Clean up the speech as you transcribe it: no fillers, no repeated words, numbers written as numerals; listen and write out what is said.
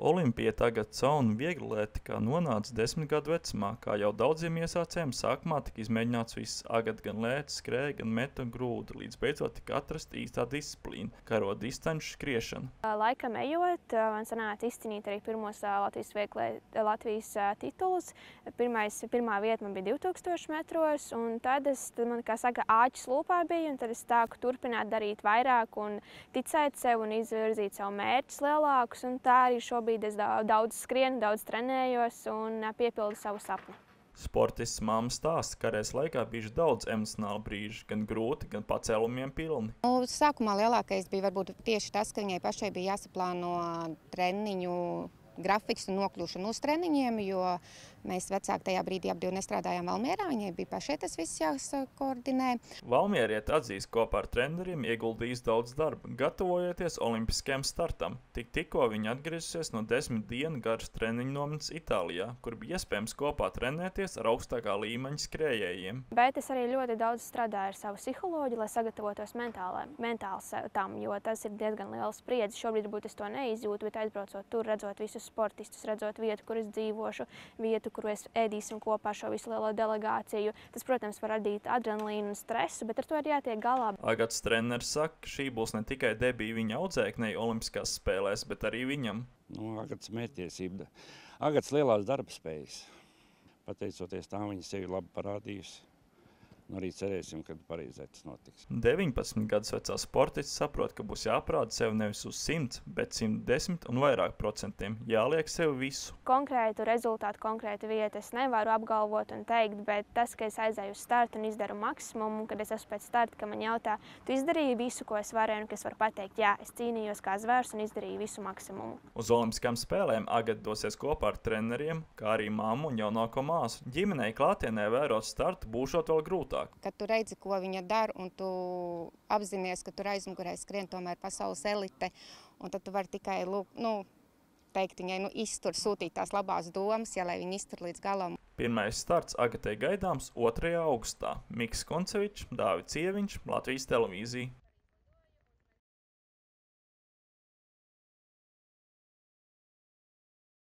Olimpieta Agata un vieglatlētikā nonāca 10 gadu vecumā, kā jau daudziem iesācējiem sākumā tika izmēģināts viss. Agata gan lēca, skrēja, gan meta un grūda, līdz beidzot tika atrasta īstā disciplīna – karo distanču skriešana. Laikam ejot, man sanāca izcīnīt arī pirmos Latvijas titulus. Pirmā vieta man bija 2000 metros, un tad man, kā saka, āķis lūpā bija, un tad es sāku turpināt darīt vairāk un ticēt sev un izvirzīt sev mērķus lielākus, un tā arī šobrīd es daudz skrienu, daudz trenējos un piepildu savu sapni. Sportists mamma stāsta, ka karjeras laikā bijuši daudz emocionālu brīžu, gan grūti, gan pacēlumiem pilni. Sākumā lielākais bija varbūt tieši tas, ka viņai pašai bija jāsaplāno treniņu grafiks un nokļūšana uz treniņiem, jo mēs vecāki tajā brīdī ap divu nestrādājām Valmierā, viņai bija pašai tas viss jāsakoordinē. Valmierieti atzīst, kopā ar treneriem ieguldījis daudz darba, gatavojoties olimpiskajam startam. Tikko viņa atgriezusies no 10 dienu garas treniņu nometnes Itālijā, kur bija iespējams kopā trenēties ar augstākā līmeņa skrējējiem. Bet es arī ļoti daudz strādāju ar savu psiholoģiju, lai sagatavotos mentāli tam, jo tas ir diezgan liels spriedzes. Šobrīd varbūt es to neizjūtu, bet aizbraucot tur, redzot visus sportistus, redzot vietu, kur es dzīvošu, vietu, kur es ēdīsim kopā šo visu lielo delegāciju. Tas, protams, var radīt adrenalīnu un stresu, bet ar to ir jātiek galā. Agatas treneris saka, ka šī būs ne tikai debija viņa audzēknei olimpiskās spēlēs, bet arī viņam. Agatas mērķtiesība. Agatas lielās darba spējas. Pateicoties tām, viņa sevi labi parādījusi. Arī cerēsim, kad pareizai tas notiks. 19 gadus vecā sportists saprot, ka būs jāprāda sev nevis uz 100, bet 110 un vairāk procentiem. Jāliek sev visu. Konkrētu rezultātu, konkrētu vietu es nevaru apgalvot un teikt, bet tas, ka es aizēju uz startu un izdaru maksimumu, kad es esmu pēc starta, ka man jautā, tu izdarīji visu, ko es varēju, un ka es varu pateikt, jā, es cīnījos kā zvērs un izdarīju visu maksimumu. Uz olimpiskām spēlēm Agata dosies kopā ar treneriem, kā arī mammu un jaunāko māsu. Ģimenei klātienē vērot startu būšot vēl grūtāk. Kad tu redzi, ko viņa dara, un tu apzinies, ka tur aizmugurē skrien tomēr pasaules elite, un tad tu vari tikai teikt viņai, iztur, sūtīt tās labās domas, ja lai viņi iztur līdz galam. Pirmais starts Agatai gaidāms 2. augustā. Miks Koncevičs, Dāvids Ieviņš, Latvijas televīzija.